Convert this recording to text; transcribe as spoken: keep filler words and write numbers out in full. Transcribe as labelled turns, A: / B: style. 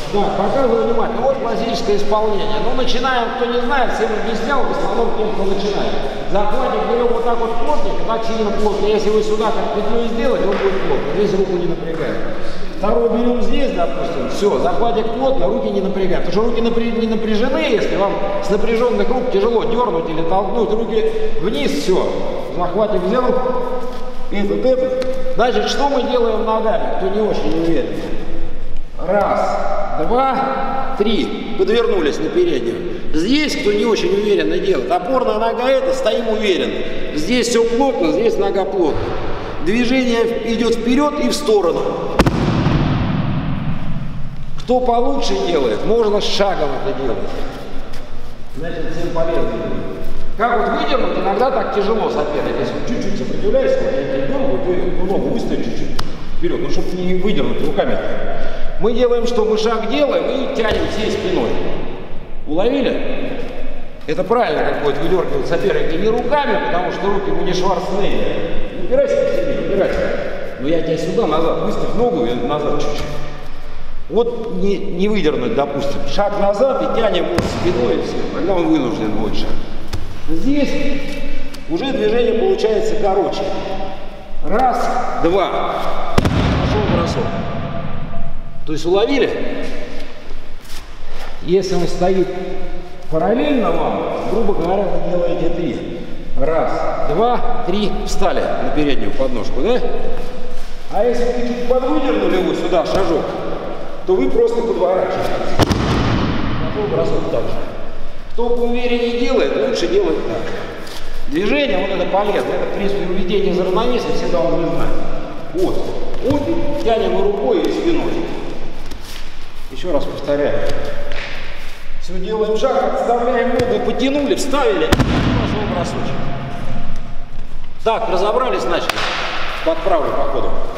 A: Так, показываю внимательно. Вот классическое исполнение. Ну, начинаем, кто не знает, всем объяснял, в основном тем, кто начинает. Захватик берем вот так вот плотненько, так сильно плотно. Если вы сюда как петлю сделать, он будет плотно. Здесь руку не напрягаем. Второй берем здесь, допустим. Все, захватик плотно, руки не напрягаем. Потому что руки напря... не напряжены, если вам с напряженных рук тяжело дернуть или толкнуть. Руки вниз, все. Захватик взял. Этот, этот. Значит, что мы делаем ногами, кто не очень уверен? Раз, два, три. Подвернулись на переднюю. Здесь, кто не очень уверенно делает, опорная нога это, стоим уверенно. Здесь все плотно, здесь нога плотно. Движение идет вперед и в сторону. Кто получше делает, можно с шагом это делать. Значит, всем полезно. Как вот выдернуть, иногда так тяжело соперник. Если чуть-чуть сопротивляешься, вот я тебе дергаю, то ногу выставить чуть-чуть вперед, ну, чтобы не выдернуть руками. Мы делаем, что мы шаг делаем и тянем всей спиной. Уловили? Это правильно, как будет выдергивать соперника не руками, потому что руки мы не Шварценеггер. Упирайся к себе, упирайся. Но я тебя сюда, назад, выставь ногу и назад чуть-чуть. Вот не, не выдернуть, допустим, шаг назад и тянем его спиной, и все. Тогда он вынужден будет шаг. Здесь уже движение получается короче. Раз, два. Пошел бросок. То есть уловили? Если он стоит параллельно вам, грубо говоря, вы делаете три. Раз, два, три. Встали на переднюю подножку, да? А если вы чуть подвыдернули его сюда, шажок, то вы просто подворачиваете. Пошел бросок так же. Кто поувереннее делает, лучше делать так. Движение, вот это полезно. Это, в принципе, введение за равновесие все должны знать. Вот. Вот и тянем рукой и спиной. Еще раз повторяю. Все, делаем шаг, отставляем ногу, потянули, вставили. Пошел бросочек. Так, разобрались, начали. Подправлю по ходу.